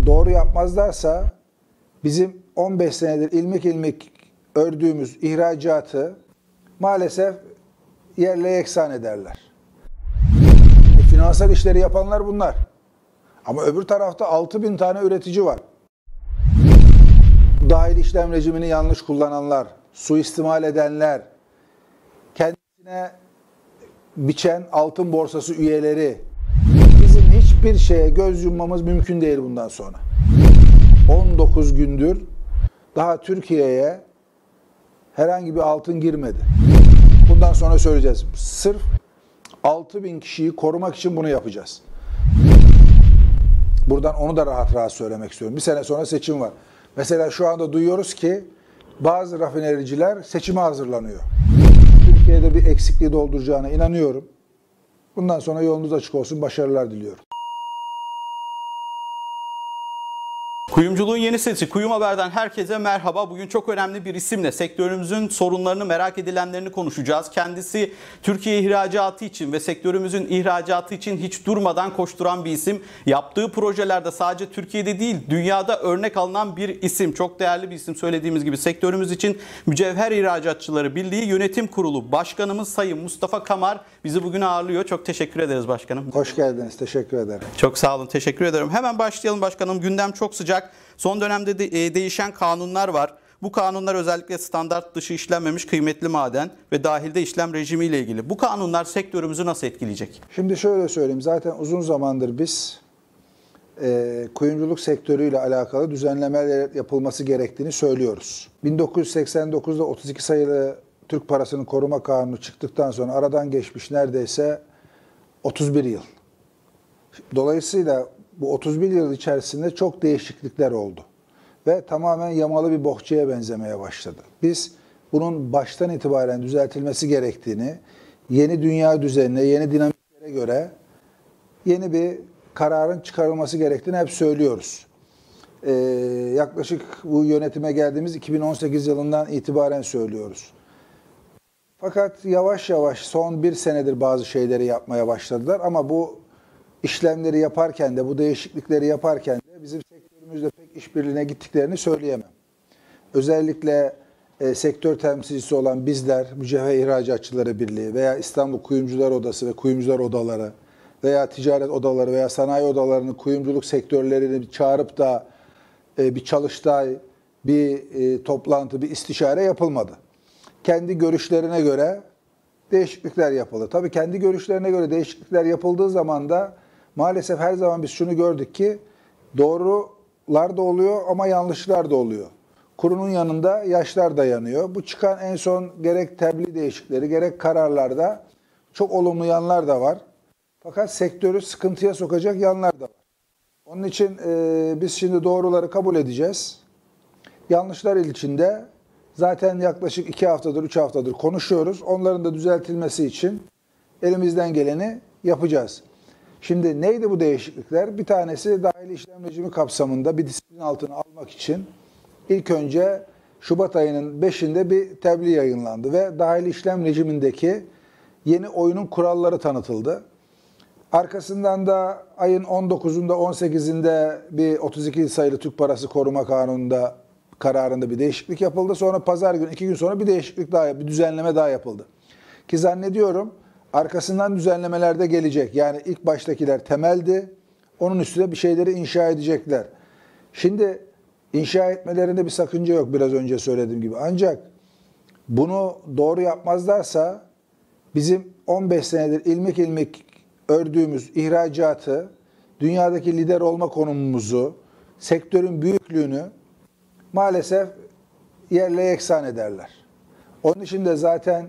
doğru yapmazlarsa bizim 15 senedir ilmik ilmik ördüğümüz ihracatı maalesef yerle yeksan ederler. Finansal işleri yapanlar bunlar. Ama öbür tarafta 6.000 tane üretici var. Dahil işlem rejimini yanlış kullananlar, suistimal edenler, kendisine biçen altın borsası üyeleri, bizim hiçbir şeye göz yummamız mümkün değil bundan sonra. 19 gündür daha Türkiye'ye herhangi bir altın girmedi. Bundan sonra söyleyeceğiz. Sırf 6.000 kişiyi korumak için bunu yapacağız. Buradan onu da rahat rahat söylemek istiyorum. Bir sene sonra seçim var. Mesela şu anda duyuyoruz ki bazı rafinericiler seçime hazırlanıyor. Türkiye'de bir eksikliği dolduracağına inanıyorum. Bundan sonra yolunuz açık olsun. Başarılar diliyorum. Kuyumculuğun yeni sesi Kuyum Haber'den herkese merhaba. Bugün çok önemli bir isimle sektörümüzün sorunlarını, merak edilenlerini konuşacağız. Kendisi Türkiye ihracatı için ve sektörümüzün ihracatı için hiç durmadan koşturan bir isim. Yaptığı projelerde sadece Türkiye'de değil, dünyada örnek alınan bir isim. Çok değerli bir isim, söylediğimiz gibi sektörümüz için Mücevher İhracatçıları Birliği Yönetim Kurulu Başkanımız Sayın Mustafa Kamar bizi bugün ağırlıyor. Çok teşekkür ederiz başkanım. Hoş geldiniz. Teşekkür ederim. Çok sağ olun. Teşekkür ederim. Hemen başlayalım başkanım. Gündem çok sıcak. Son dönemde değişen kanunlar var. Bu kanunlar özellikle standart dışı işlenmemiş kıymetli maden ve dahilde işlem rejimiyle ilgili. Bu kanunlar sektörümüzü nasıl etkileyecek? Şimdi şöyle söyleyeyim. Zaten uzun zamandır biz kuyumculuk sektörüyle alakalı düzenlemeler yapılması gerektiğini söylüyoruz. 1989'da 32 sayılı Türk Parasının Koruma Kanunu çıktıktan sonra aradan geçmiş neredeyse 31 yıl. Dolayısıyla bu 31 yıl içerisinde çok değişiklikler oldu. Ve tamamen yamalı bir bohçaya benzemeye başladı. Biz bunun baştan itibaren düzeltilmesi gerektiğini, yeni dünya düzenine, yeni dinamiklere göre yeni bir kararın çıkarılması gerektiğini hep söylüyoruz. Yaklaşık bu yönetime geldiğimiz 2018 yılından itibaren söylüyoruz. Fakat yavaş yavaş son bir senedir bazı şeyleri yapmaya başladılar ama bu işlemleri yaparken de, bu değişiklikleri yaparken de bizim sektörümüzde pek işbirliğine gittiklerini söyleyemem. Özellikle sektör temsilcisi olan bizler, Mücevher İhracatçıları Birliği veya İstanbul Kuyumcular Odası ve Kuyumcular Odaları veya ticaret odaları veya sanayi odalarını kuyumculuk sektörlerini çağırıp da bir çalıştay, bir toplantı, bir istişare yapılmadı. Kendi görüşlerine göre değişiklikler yapıldı. Tabii kendi görüşlerine göre değişiklikler yapıldığı zaman da maalesef her zaman biz şunu gördük ki doğrular da oluyor ama yanlışlar da oluyor. Kurunun yanında yaşlar da yanıyor. Bu çıkan en son gerek tebliğ değişiklikleri gerek kararlarda çok olumlu yanlar da var. Fakat sektörü sıkıntıya sokacak yanlar da var. Onun için biz şimdi doğruları kabul edeceğiz. Yanlışlar içinde zaten yaklaşık 2 haftadır, 3 haftadır konuşuyoruz. Onların da düzeltilmesi için elimizden geleni yapacağız. Şimdi neydi bu değişiklikler? Bir tanesi dahili işlem rejimi kapsamında bir disiplin altına almak için ilk önce Şubat ayının 5'inde bir tebliğ yayınlandı ve dahili işlem rejimindeki yeni oyunun kuralları tanıtıldı. Arkasından da ayın 19'unda 18'inde bir 32 sayılı Türk Parası Koruma Kanunu'nda kararında bir değişiklik yapıldı. Sonra pazar günü 2 gün sonra bir değişiklik daha, bir düzenleme daha yapıldı. Ki zannediyorum arkasından düzenlemeler de gelecek. Yani ilk baştakiler temeldi. Onun üstüne bir şeyleri inşa edecekler. Şimdi inşa etmelerinde bir sakınca yok biraz önce söylediğim gibi. Ancak bunu doğru yapmazlarsa bizim 15 senedir ilmik ilmik ördüğümüz ihracatı, dünyadaki lider olma konumumuzu, sektörün büyüklüğünü maalesef yerle yeksan ederler. Onun için de zaten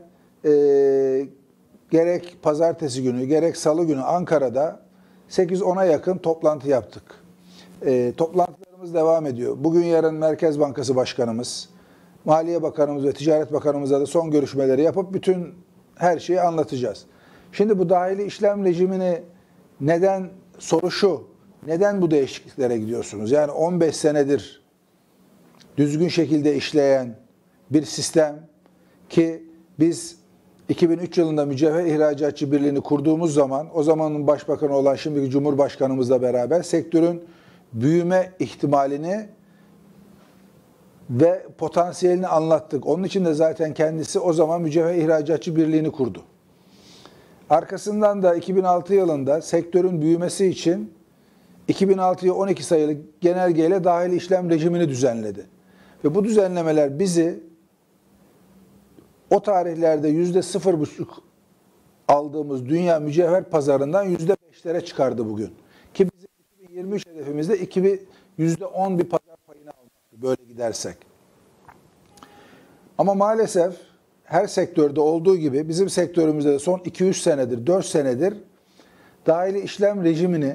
gerek pazartesi günü gerek salı günü Ankara'da 8-10'a yakın toplantı yaptık. Toplantılarımız devam ediyor. Bugün yarın Merkez Bankası Başkanımız, Maliye Bakanımız ve Ticaret Bakanımızla da son görüşmeleri yapıp bütün her şeyi anlatacağız. Şimdi bu dahili işlem rejimini soru şu, neden bu değişikliklere gidiyorsunuz? Yani 15 senedir düzgün şekilde işleyen bir sistem ki biz 2003 yılında Mücevher İhracatçı Birliği'ni kurduğumuz zaman o zamanın başbakanı olan şimdiki Cumhurbaşkanımızla beraber sektörün büyüme ihtimalini ve potansiyelini anlattık. Onun için de zaten kendisi o zaman Mücevher İhracatçı Birliği'ni kurdu. Arkasından da 2006 yılında sektörün büyümesi için 2006'ya 12 sayılı genelgeyle dahili işlem rejimini düzenledi. Ve bu düzenlemeler bizi o tarihlerde %0,5 aldığımız dünya mücevher pazarından %5'lere çıkardı bugün. Ki bizim 2023 hedefimizde %10 bir pazar payını almaktı böyle gidersek. Ama maalesef her sektörde olduğu gibi bizim sektörümüzde de son 2-3 senedir, 4 senedir dahili işlem rejimini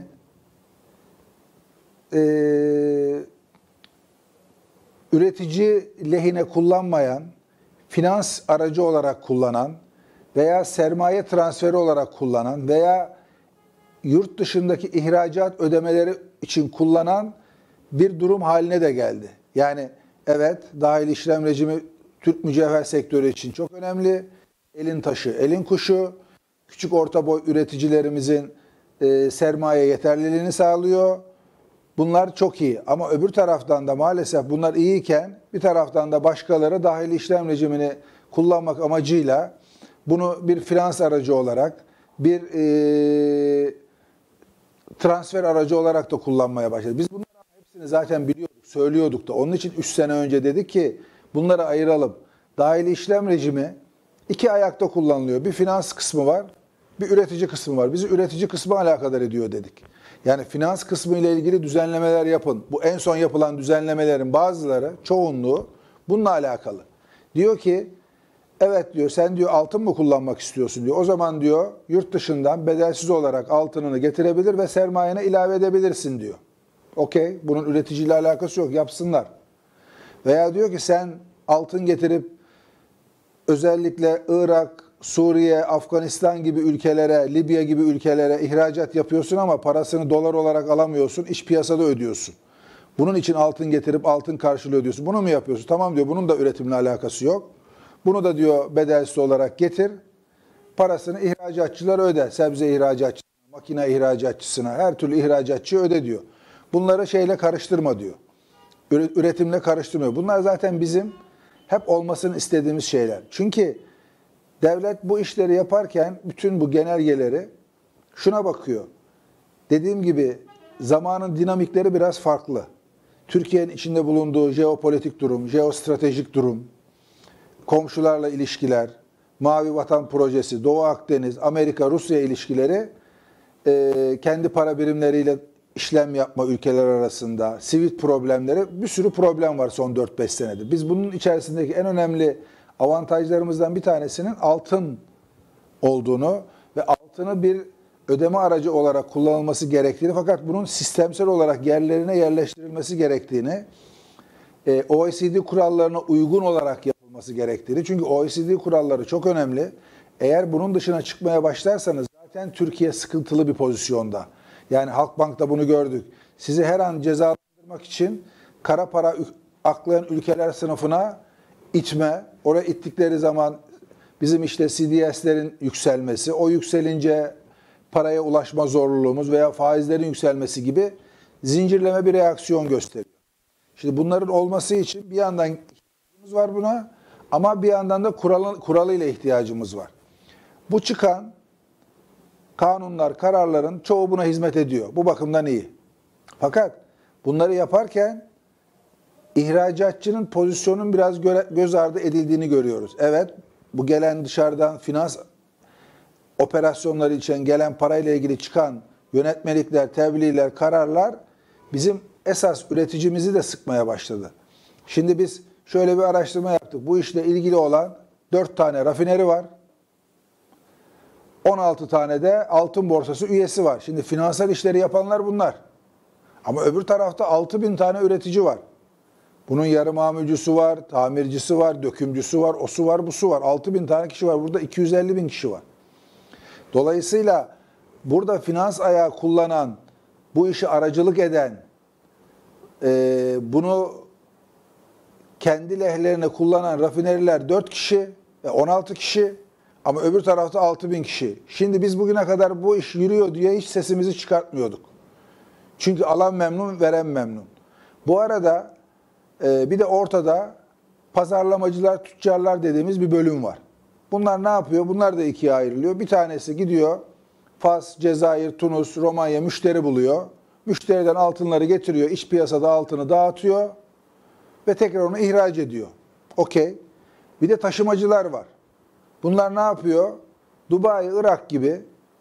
üretici lehine kullanmayan, finans aracı olarak kullanan veya sermaye transferi olarak kullanan veya yurt dışındaki ihracat ödemeleri için kullanan bir durum haline de geldi. Yani evet, dahil işlem rejimi Türk mücevher sektörü için çok önemli. Elin taşı, elin kuşu. Küçük orta boy üreticilerimizin sermaye yeterliliğini sağlıyor. Bunlar çok iyi. Ama öbür taraftan da maalesef bunlar iyiyken bir taraftan da başkaları dahil işlem rejimini kullanmak amacıyla bunu bir finans aracı olarak, bir transfer aracı olarak da kullanmaya başladı. Biz bunların hepsini zaten biliyorduk, söylüyorduk da. Onun için 3 sene önce dedik ki bunları ayıralım. Dahil işlem rejimi iki ayakta kullanılıyor. Bir finans kısmı var, bir üretici kısmı var. Bizi üretici kısmı alakadar ediyor dedik. Yani finans kısmı ile ilgili düzenlemeler yapın. Bu en son yapılan düzenlemelerin bazıları, çoğunluğu bununla alakalı. Diyor ki, evet diyor, sen diyor altın mı kullanmak istiyorsun diyor. O zaman diyor yurt dışından bedelsiz olarak altınını getirebilir ve sermayene ilave edebilirsin diyor. Okey, bunun üreticiyle alakası yok, yapsınlar. Veya diyor ki sen altın getirip özellikle Irak, Suriye, Afganistan gibi ülkelere, Libya gibi ülkelere ihracat yapıyorsun ama parasını dolar olarak alamıyorsun, iç piyasada ödüyorsun. Bunun için altın getirip altın karşılığı ödüyorsun. Bunu mu yapıyorsun? Tamam diyor, bunun da üretimle alakası yok. Bunu da diyor bedelsiz olarak getir, parasını ihracatçılar öde. Sebze ihracatçısına, makine ihracatçısına, her türlü ihracatçı öde diyor. Bunları şeyle karıştırma diyor. Üretimle karıştırmıyor. Bunlar zaten bizim hep olmasını istediğimiz şeyler. Çünkü devlet bu işleri yaparken bütün bu genelgeleri şuna bakıyor. Dediğim gibi zamanın dinamikleri biraz farklı. Türkiye'nin içinde bulunduğu jeopolitik durum, jeostratejik durum, komşularla ilişkiler, Mavi Vatan Projesi, Doğu Akdeniz, Amerika, Rusya ilişkileri, kendi para birimleriyle işlem yapma ülkeler arasında, sivil problemleri, bir sürü problem var son 4-5 senedir. Biz bunun içerisindeki en önemli avantajlarımızdan bir tanesinin altın olduğunu ve altını bir ödeme aracı olarak kullanılması gerektiğini, fakat bunun sistemsel olarak yerlerine yerleştirilmesi gerektiğini, OECD kurallarına uygun olarak yapılması gerektiğini. Çünkü OECD kuralları çok önemli. Eğer bunun dışına çıkmaya başlarsanız zaten Türkiye sıkıntılı bir pozisyonda. Yani Halkbank'ta bunu gördük. Sizi her an cezalandırmak için kara para aklayan ülkeler sınıfına itme. Oraya ittikleri zaman bizim işte CDS'lerin yükselmesi, o yükselince paraya ulaşma zorluluğumuz veya faizlerin yükselmesi gibi zincirleme bir reaksiyon gösteriyor. Şimdi bunların olması için bir yandan ihtiyacımız var buna, ama bir yandan da kuralıyla ihtiyacımız var. Bu çıkan kanunlar, kararların çoğu buna hizmet ediyor. Bu bakımdan iyi. Fakat bunları yaparken ihracatçının pozisyonun biraz göz ardı edildiğini görüyoruz. Evet, bu gelen dışarıdan finans operasyonları için gelen parayla ilgili çıkan yönetmelikler, tebliğler, kararlar bizim esas üreticimizi de sıkmaya başladı. Şimdi biz şöyle bir araştırma yaptık. Bu işle ilgili olan 4 tane rafineri var. 16 tane de altın borsası üyesi var. Şimdi finansal işleri yapanlar bunlar. Ama öbür tarafta 6.000 tane üretici var. Bunun yarı mamulcüsü var, tamircisi var, dökümcüsü var, osu var, busu var. 6.000 tane kişi var. Burada 250.000 kişi var. Dolayısıyla burada finans ayağı kullanan, bu işi aracılık eden, bunu kendi lehlerine kullanan rafineriler 4 kişi ve 16 kişi, ama öbür tarafta 6.000 kişi. Şimdi biz bugüne kadar bu iş yürüyor diye hiç sesimizi çıkartmıyorduk. Çünkü alan memnun, veren memnun. Bu arada bir de ortada pazarlamacılar, tüccarlar dediğimiz bir bölüm var. Bunlar ne yapıyor? Bunlar da ikiye ayrılıyor. Bir tanesi gidiyor Fas, Cezayir, Tunus, Romanya müşteri buluyor. Müşteriden altınları getiriyor, iç piyasada altını dağıtıyor ve tekrar onu ihraç ediyor. Okey. Bir de taşımacılar var. Bunlar ne yapıyor? Dubai, Irak gibi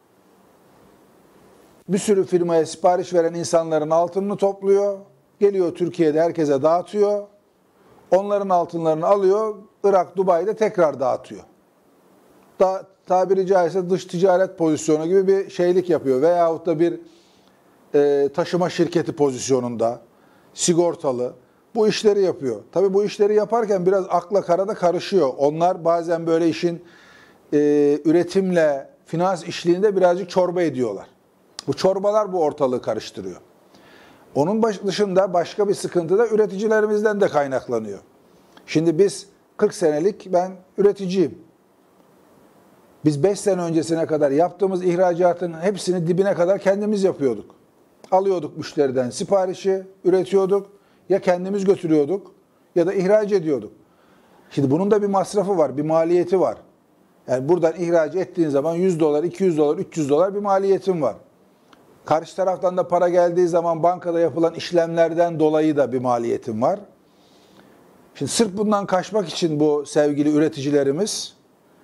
bir sürü firmaya sipariş veren insanların altınını topluyor. Geliyor Türkiye'de herkese dağıtıyor. Onların altınlarını alıyor. Irak, Dubai'de tekrar dağıtıyor. Tabiri caizse dış ticaret pozisyonu gibi bir şeylik yapıyor. Veyahut da bir taşıma şirketi pozisyonunda sigortalı bu işleri yapıyor. Tabii bu işleri yaparken biraz akla karada karışıyor. Onlar bazen böyle işin üretimle finans işliğinde birazcık çorba ediyorlar. Bu çorbalar bu ortalığı karıştırıyor. Onun dışında başka bir sıkıntı da üreticilerimizden de kaynaklanıyor. Şimdi biz 40 senelik ben üreticiyim. Biz 5 sene öncesine kadar yaptığımız ihracatın hepsini dibine kadar kendimiz yapıyorduk. Alıyorduk müşteriden siparişi, üretiyorduk. Ya kendimiz götürüyorduk ya da ihraç ediyorduk. Şimdi bunun da bir masrafı var, bir maliyeti var. Yani buradan ihraç ettiğin zaman 100 dolar, 200 dolar, 300 dolar bir maliyetin var. Karşı taraftan da para geldiği zaman bankada yapılan işlemlerden dolayı da bir maliyetin var. Şimdi sırf bundan kaçmak için bu sevgili üreticilerimiz,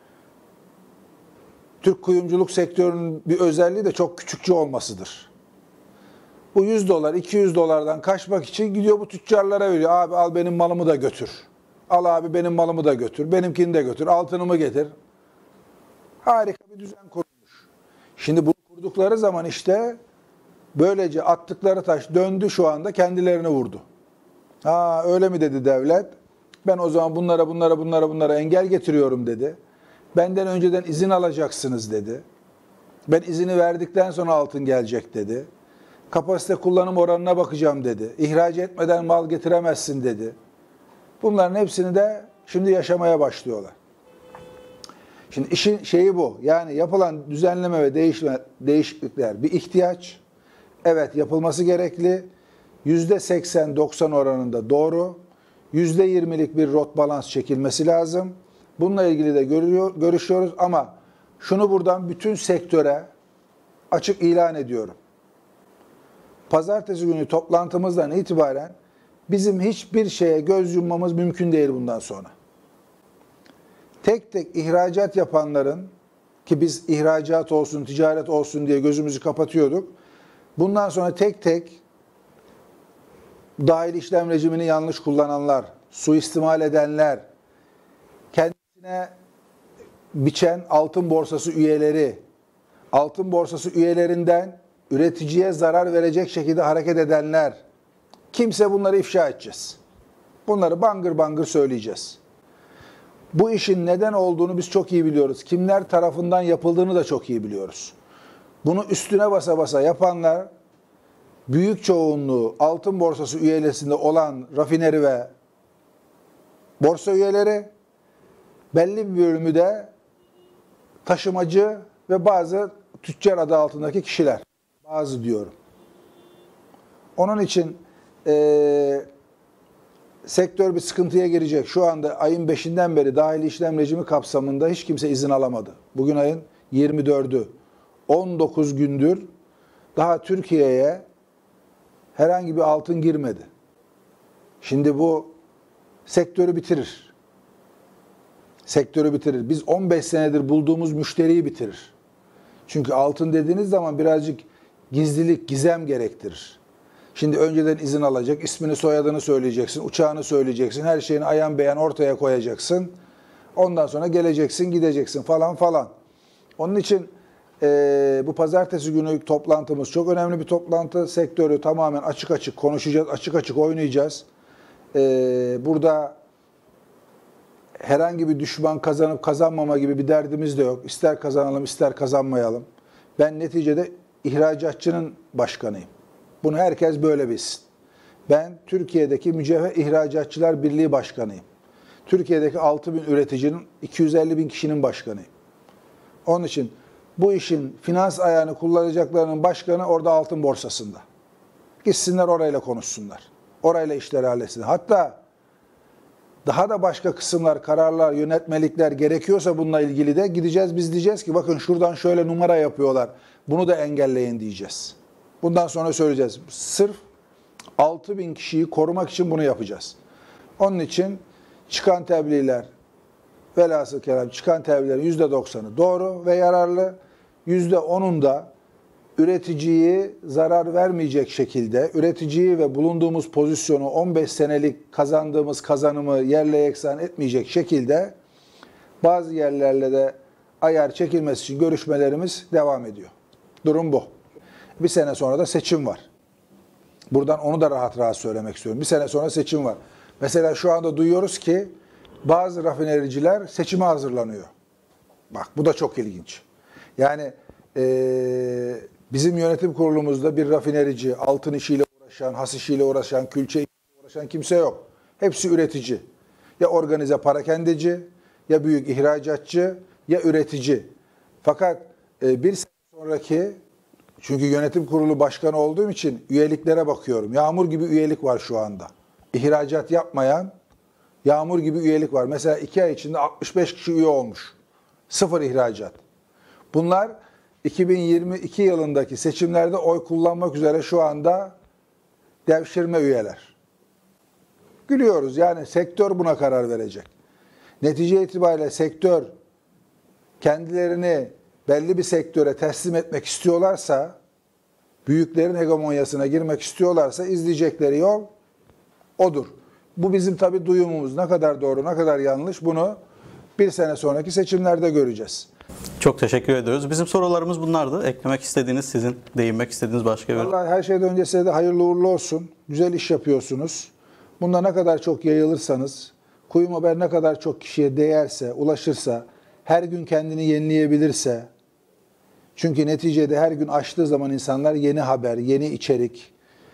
Türk kuyumculuk sektörünün bir özelliği de çok küçükçe olmasıdır. Bu 100 dolar, 200 dolardan kaçmak için gidiyor bu tüccarlara veriyor. Abi al benim malımı da götür. Al abi benim malımı da götür. Benimkini de götür. Altınımı getir. Harika bir düzen kurulmuş. Şimdi bunu kurdukları zaman işte böylece attıkları taş döndü şu anda kendilerini vurdu. Ha öyle mi dedi devlet? Ben o zaman bunlara engel getiriyorum dedi. Benden önceden izin alacaksınız dedi. Ben izini verdikten sonra altın gelecek dedi. Kapasite kullanım oranına bakacağım dedi. İhraç etmeden mal getiremezsin dedi. Bunların hepsini de şimdi yaşamaya başlıyorlar. Şimdi işin şeyi bu. Yani yapılan düzenleme ve değişiklikler bir ihtiyaç. Evet yapılması gerekli. %80-90 oranında doğru. %20'lik bir rot balans çekilmesi lazım. Bununla ilgili de görüşüyoruz ama şunu buradan bütün sektöre açık ilan ediyorum. Pazartesi günü toplantımızdan itibaren bizim hiçbir şeye göz yummamız mümkün değil bundan sonra. Tek tek ihracat yapanların, ki biz ihracat olsun, ticaret olsun diye gözümüzü kapatıyorduk. Bundan sonra tek tek dahil işlem rejimini yanlış kullananlar, suistimal edenler, kendisine biçen altın borsası üyeleri, altın borsası üyelerinden üreticiye zarar verecek şekilde hareket edenler, kimse bunları ifşa edeceğiz. Bunları bangır bangır söyleyeceğiz. Bu işin neden olduğunu biz çok iyi biliyoruz. Kimler tarafından yapıldığını da çok iyi biliyoruz. Bunu üstüne basa basa yapanlar, büyük çoğunluğu altın borsası üyelesinde olan rafineri ve borsa üyeleri, belli bir bölümü de taşımacı ve bazı tüccar adı altındaki kişiler. Bazı diyorum. Onun için sektör bir sıkıntıya girecek. Şu anda ayın 5'inden beri dahili işlem rejimi kapsamında hiç kimse izin alamadı. Bugün ayın 24'ü. 19 gündür daha Türkiye'ye herhangi bir altın girmedi. Şimdi bu sektörü bitirir. Sektörü bitirir. Biz 15 senedir bulduğumuz müşteriyi bitirir. Çünkü altın dediğiniz zaman birazcık gizlilik, gizem gerektirir. Şimdi önceden izin alacak, ismini, soyadını söyleyeceksin, uçağını söyleyeceksin, her şeyini ayan beyan ortaya koyacaksın. Ondan sonra geleceksin, gideceksin falan falan. Onun için bu pazartesi günü toplantımız çok önemli bir toplantı. Sektörü tamamen açık açık konuşacağız, açık açık oynayacağız. Burada herhangi bir düşman kazanıp kazanmama gibi bir derdimiz de yok. İster kazanalım, ister kazanmayalım. Ben neticede ihracatçının başkanıyım. Bunu herkes böyle bilsin. Ben Türkiye'deki Mücevher İhracatçılar Birliği Başkanıyım. Türkiye'deki 6.000 üreticinin 250.000 kişinin başkanıyım. Onun için bu işin finans ayağını kullanacaklarının başkanı orada altın borsasında. Gitsinler orayla konuşsunlar. Orayla işleri halletsinler. Hatta daha da başka kısımlar, kararlar, yönetmelikler gerekiyorsa bununla ilgili de gideceğiz. Biz diyeceğiz ki bakın şuradan şöyle numara yapıyorlar. Bunu da engelleyin diyeceğiz. Bundan sonra söyleyeceğiz. Sırf 6.000 kişiyi korumak için bunu yapacağız. Onun için çıkan tebliğler, velhasıl kelam çıkan tebliğlerin %90'ı doğru ve yararlı. %10'unda üreticiyi zarar vermeyecek şekilde, üreticiyi ve bulunduğumuz pozisyonu 15 senelik kazandığımız kazanımı yerle yeksan etmeyecek şekilde bazı yerlerle de ayar çekilmesi için görüşmelerimiz devam ediyor. Durum bu. Bir sene sonra da seçim var. Buradan onu da rahat rahat söylemek istiyorum. Bir sene sonra seçim var. Mesela şu anda duyuyoruz ki bazı rafinericiler seçime hazırlanıyor. Bak bu da çok ilginç. Yani bizim yönetim kurulumuzda bir rafinerici, altın işiyle uğraşan, has işiyle uğraşan, külçe işiyle uğraşan kimse yok. Hepsi üretici. Ya organize parakendeci, ya büyük ihracatçı, ya üretici. Fakat bir sene sonraki, çünkü yönetim kurulu başkanı olduğum için üyeliklere bakıyorum. Yağmur gibi üyelik var şu anda. İhracat yapmayan yağmur gibi üyelik var. Mesela 2 ay içinde 65 kişi üye olmuş. Sıfır ihracat. Bunlar 2022 yılındaki seçimlerde oy kullanmak üzere şu anda devşirme üyeler. Gülüyoruz yani sektör buna karar verecek. Netice itibariyle sektör kendilerini belli bir sektöre teslim etmek istiyorlarsa, büyüklerin hegemonyasına girmek istiyorlarsa izleyecekleri yol odur. Bu bizim tabii duyumumuz. Ne kadar doğru, ne kadar yanlış bunu bir sene sonraki seçimlerde göreceğiz. Çok teşekkür ediyoruz. Bizim sorularımız bunlardı. Eklemek istediğiniz, sizin değinmek istediğiniz başka bir... Vallahi her şeyden önce size de hayırlı uğurlu olsun. Güzel iş yapıyorsunuz. Bunda ne kadar çok yayılırsanız, Kuyum Haber ne kadar çok kişiye değerse, ulaşırsa, her gün kendini yenileyebilirse, çünkü neticede her gün açtığı zaman insanlar yeni haber, yeni içerik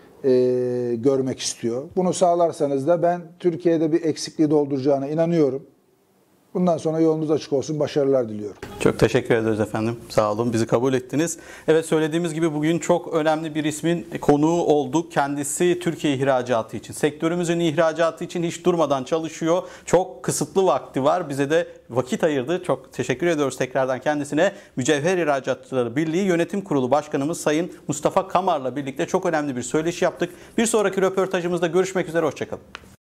görmek istiyor. Bunu sağlarsanız da ben Türkiye'de bir eksikliği dolduracağına inanıyorum. Bundan sonra yolunuz açık olsun. Başarılar diliyorum. Çok teşekkür ederiz efendim. Sağ olun. Bizi kabul ettiniz. Evet, söylediğimiz gibi bugün çok önemli bir ismin konuğu olduk. Kendisi Türkiye ihracatı için, sektörümüzün ihracatı için hiç durmadan çalışıyor. Çok kısıtlı vakti var. Bize de vakit ayırdı. Çok teşekkür ediyoruz tekrardan kendisine. Mücevher İhracatçıları Birliği Yönetim Kurulu Başkanımız Sayın Mustafa Kamar'la birlikte çok önemli bir söyleşi yaptık. Bir sonraki röportajımızda görüşmek üzere. Hoşçakalın.